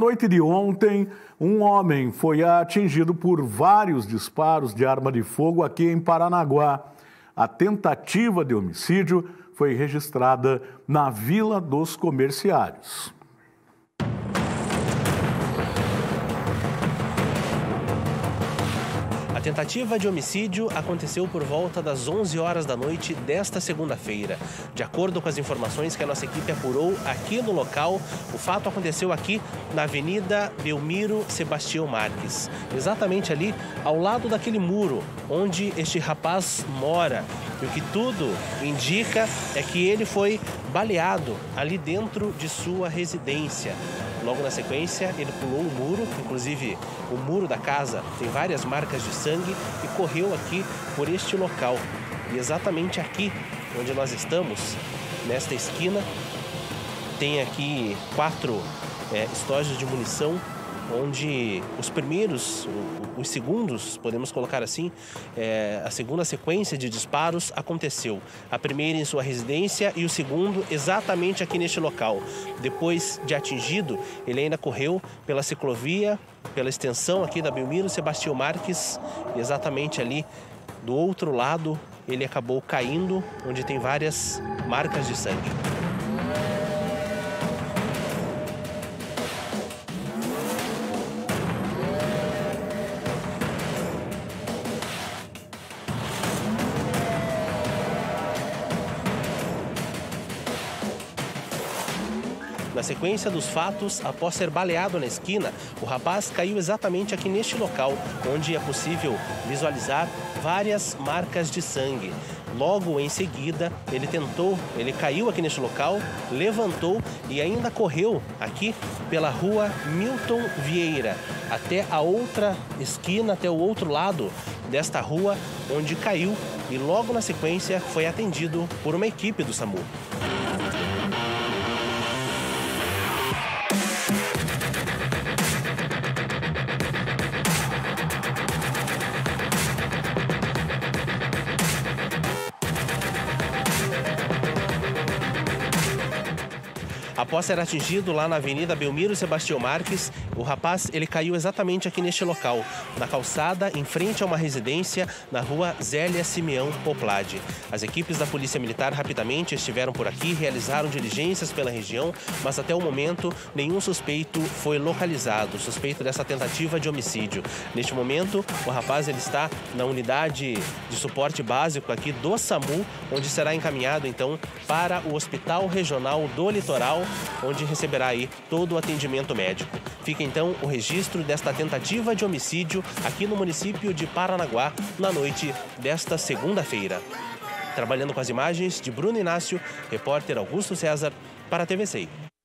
Noite de ontem, um homem foi atingido por vários disparos de arma de fogo aqui em Paranaguá. A tentativa de homicídio foi registrada na Vila dos Comerciários. A tentativa de homicídio aconteceu por volta das 11 horas da noite desta segunda-feira. De acordo com as informações que a nossa equipe apurou aqui no local, o fato aconteceu aqui na Avenida Belmiro Sebastião Marques, exatamente ali ao lado daquele muro onde este rapaz mora. E o que tudo indica é que ele foi baleado ali dentro de sua residência. Logo na sequência, ele pulou o muro, inclusive o muro da casa tem várias marcas de sangue e correu aqui por este local. E exatamente aqui onde nós estamos, nesta esquina, tem aqui 4 estojos de munição, onde os primeiros, os segundos, podemos colocar assim, a segunda sequência de disparos aconteceu. A primeira em sua residência e o segundo exatamente aqui neste local. Depois de atingido, ele ainda correu pela ciclovia, pela extensão aqui da Belmiro Sebastião Marques, e exatamente ali do outro lado ele acabou caindo, onde tem várias marcas de sangue. Na sequência dos fatos, após ser baleado na esquina, o rapaz caiu exatamente aqui neste local, onde é possível visualizar várias marcas de sangue. Logo em seguida, ele caiu aqui neste local, levantou e ainda correu aqui pela rua Milton Vieira, até a outra esquina, até o outro lado desta rua, onde caiu e logo na sequência foi atendido por uma equipe do SAMU. Após ser atingido lá na Avenida Belmiro Sebastião Marques, o rapaz ele caiu exatamente aqui neste local, na calçada, em frente a uma residência, na rua Zélia Simeão Poplade. As equipes da Polícia Militar rapidamente estiveram por aqui, realizaram diligências pela região, mas até o momento nenhum suspeito foi localizado, suspeito dessa tentativa de homicídio. Neste momento, o rapaz ele está na unidade de suporte básico aqui do SAMU, onde será encaminhado então para o Hospital Regional do Litoral, onde receberá aí todo o atendimento médico. Fica então o registro desta tentativa de homicídio aqui no município de Paranaguá na noite desta segunda-feira. Trabalhando com as imagens de Bruno Inácio, repórter Augusto César para a TVC.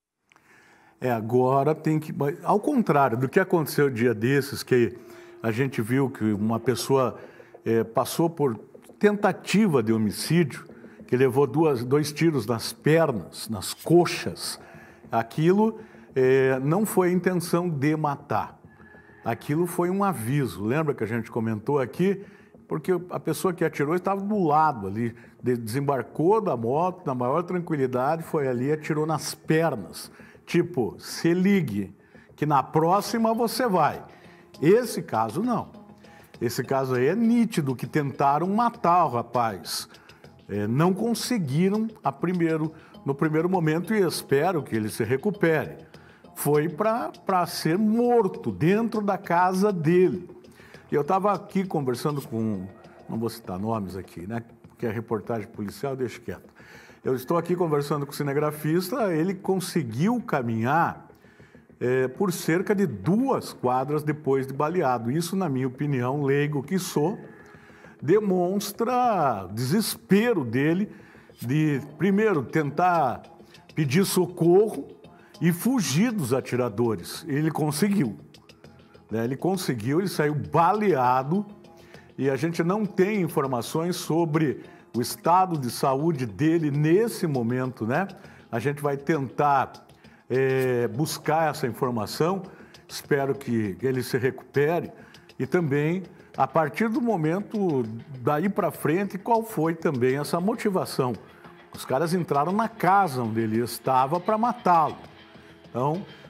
Agora tem que... Ao contrário do que aconteceu dia desses, que a gente viu que uma pessoa passou por tentativa de homicídio, que levou 2 tiros nas pernas, nas coxas. Aquilo não foi a intenção de matar. Aquilo foi um aviso. Lembra que a gente comentou aqui? Porque a pessoa que atirou estava do lado ali, desembarcou da moto na maior tranquilidade, foi ali e atirou nas pernas. Tipo, se ligue, que na próxima você vai. Esse caso não. Esse caso aí é nítido que tentaram matar o rapaz. Não conseguiram no primeiro momento e espero que ele se recupere. Foi para ser morto dentro da casa dele. E eu estava aqui conversando com, não vou citar nomes aqui, né? Porque é reportagem policial, deixa quieto. Eu estou aqui conversando com o cinegrafista, ele conseguiu caminhar por cerca de 2 quadras depois de baleado. Isso, na minha opinião, leigo que sou, demonstra desespero dele de, primeiro, tentar pedir socorro e fugir dos atiradores. Ele conseguiu. Ele saiu baleado e a gente não tem informações sobre o estado de saúde dele nesse momento, né? A gente vai tentar buscar essa informação, espero que ele se recupere e também, a partir do momento daí para frente, qual foi também essa motivação. Os caras entraram na casa onde ele estava para matá-lo. Então,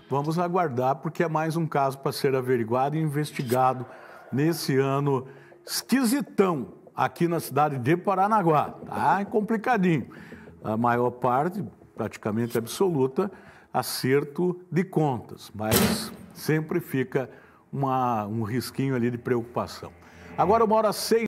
vamos aguardar, porque é mais um caso para ser averiguado e investigado nesse ano esquisitão aqui na cidade de Paranaguá. Tá complicadinho. A maior parte, praticamente absoluta, acerto de contas, mas sempre fica um risquinho ali de preocupação. Agora 1h06.